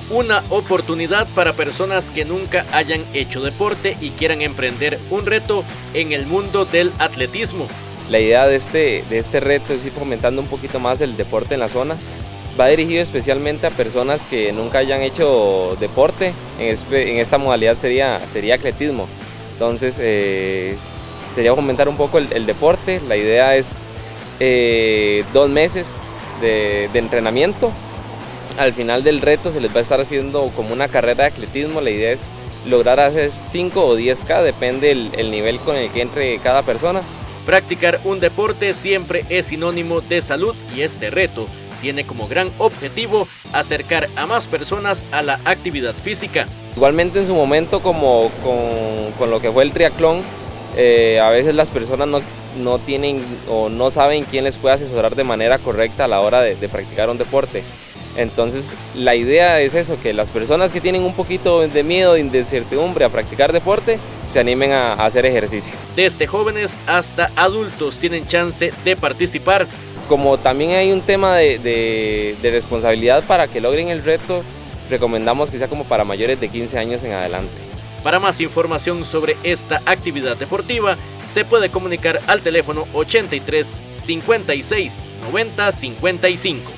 Una oportunidad para personas que nunca hayan hecho deporte y quieran emprender un reto en el mundo del atletismo. La idea de este reto es ir fomentando un poquito más el deporte en la zona. Va dirigido especialmente a personas que nunca hayan hecho deporte. En esta modalidad sería atletismo. Entonces sería fomentar un poco el deporte. La idea es 2 meses de entrenamiento. Al final del reto se les va a estar haciendo como una carrera de atletismo. La idea es lograr hacer 5 o 10K, depende el nivel con el que entre cada persona. Practicar un deporte siempre es sinónimo de salud y este reto tiene como gran objetivo acercar a más personas a la actividad física. Igualmente en su momento como con lo que fue el triatlón, a veces las personas no tienen o no saben quién les puede asesorar de manera correcta a la hora de practicar un deporte. Entonces la idea es eso, que las personas que tienen un poquito de miedo, de incertidumbre a practicar deporte, se animen a hacer ejercicio. Desde jóvenes hasta adultos tienen chance de participar. Como también hay un tema de responsabilidad para que logren el reto, recomendamos que sea como para mayores de 15 años en adelante. Para más información sobre esta actividad deportiva, se puede comunicar al teléfono 83 56 90 55.